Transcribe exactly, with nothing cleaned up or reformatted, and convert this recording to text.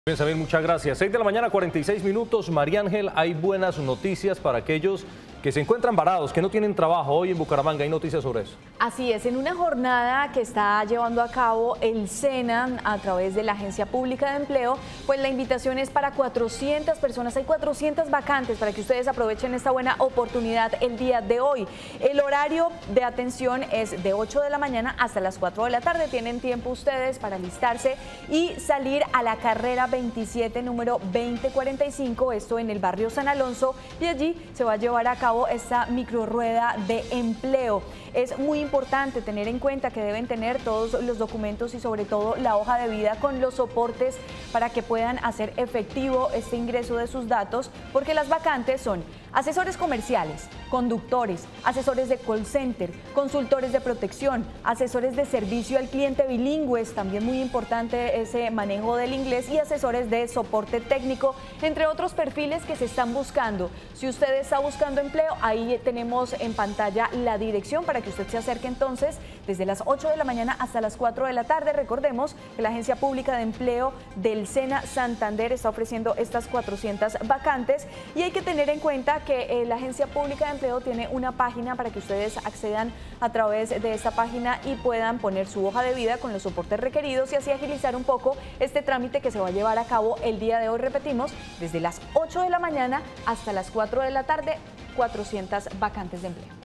Bien, Samir, muchas gracias. seis de la mañana, cuarenta y seis minutos. María Ángel, hay buenas noticias para aquellos que se encuentran varados, que no tienen trabajo. Hoy en Bucaramanga hay noticias sobre eso. Así es, en una jornada que está llevando a cabo el SENA a través de la Agencia Pública de Empleo, pues la invitación es para cuatrocientas personas, hay cuatrocientas vacantes para que ustedes aprovechen esta buena oportunidad el día de hoy. El horario de atención es de ocho de la mañana hasta las cuatro de la tarde, tienen tiempo ustedes para alistarse y salir a la carrera veintisiete, número veinte cuarenta y cinco, esto en el barrio San Alonso, y allí se va a llevar a cabo esta microrueda de empleo. Es muy importante tener en cuenta que deben tener todos los documentos y sobre todo la hoja de vida con los soportes para que puedan hacer efectivo este ingreso de sus datos, porque las vacantes son asesores comerciales, conductores, asesores de call center, consultores de protección, asesores de servicio al cliente bilingües, también muy importante ese manejo del inglés, y asesores de soporte técnico, entre otros perfiles que se están buscando. Si usted está buscando empleo, ahí tenemos en pantalla la dirección para que usted se acerque entonces desde las ocho de la mañana hasta las cuatro de la tarde. Recordemos que la Agencia Pública de Empleo del SENA Santander está ofreciendo estas cuatrocientas vacantes, y hay que tener en cuenta que eh, la Agencia Pública de Empleo tiene una página para que ustedes accedan a través de esta página y puedan poner su hoja de vida con los soportes requeridos y así agilizar un poco este trámite que se va a llevar a cabo el día de hoy. Repetimos, desde las ocho de la mañana hasta las cuatro de la tarde, cuatrocientas vacantes de empleo.